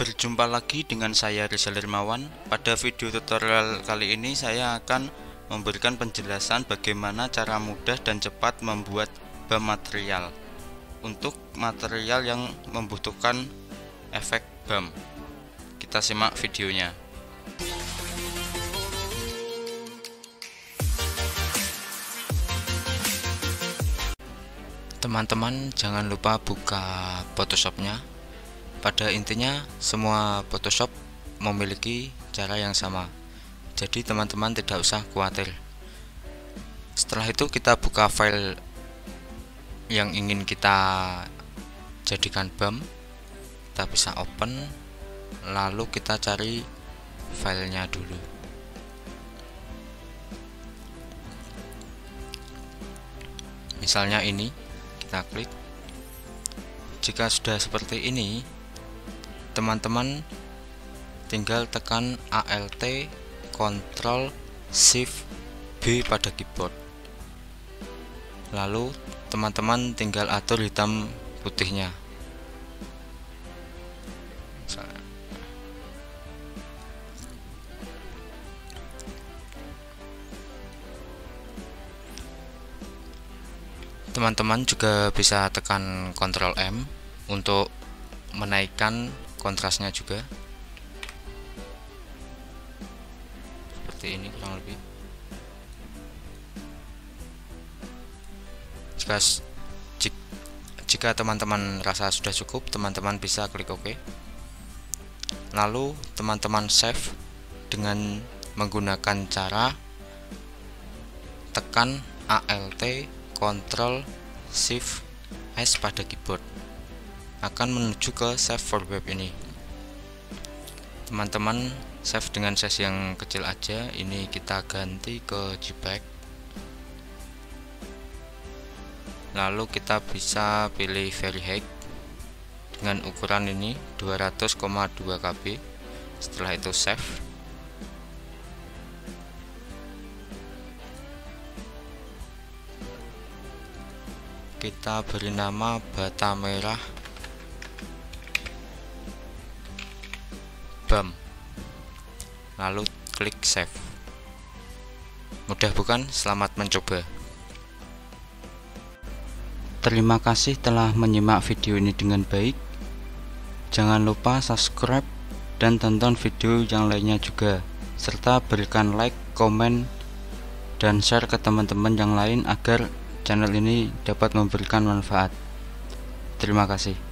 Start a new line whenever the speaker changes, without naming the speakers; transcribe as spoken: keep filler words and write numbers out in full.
Berjumpa lagi dengan saya Rizal Hermawan. Pada video tutorial kali ini saya akan memberikan penjelasan bagaimana cara mudah dan cepat membuat B A M material untuk material yang membutuhkan efek B A M. Kita simak videonya. Teman-teman jangan lupa buka Photoshopnya. Pada intinya semua Photoshop memiliki cara yang sama, jadi teman-teman tidak usah khawatir. Setelah itu kita buka file yang ingin kita jadikan B A M. Kita bisa open, lalu kita cari filenya dulu. Misalnya ini, kita klik. Jika sudah seperti ini, teman-teman tinggal tekan Alt Ctrl Shift B pada keyboard, lalu teman-teman tinggal atur hitam putihnya. Teman-teman juga bisa tekan Ctrl M untuk menaikkan kontrasnya juga, seperti ini kurang lebih. Jika jika teman-teman rasa sudah cukup, teman-teman bisa klik OK. Lalu teman-teman save dengan menggunakan cara tekan Alt Ctrl Shift S pada keyboard, akan menuju ke save for web ini. Teman-teman save dengan size yang kecil aja. Ini kita ganti ke JPEG, lalu kita bisa pilih very high dengan ukuran ini dua ratus koma dua K B. Setelah itu save. Kita beri nama bata merah B A M, lalu klik save. Mudah bukan? Selamat mencoba. Terima kasih telah menyimak video ini dengan baik. Jangan lupa subscribe dan tonton video yang lainnya juga, serta berikan like, komen, dan share ke teman-teman yang lain agar channel ini dapat memberikan manfaat. Terima kasih.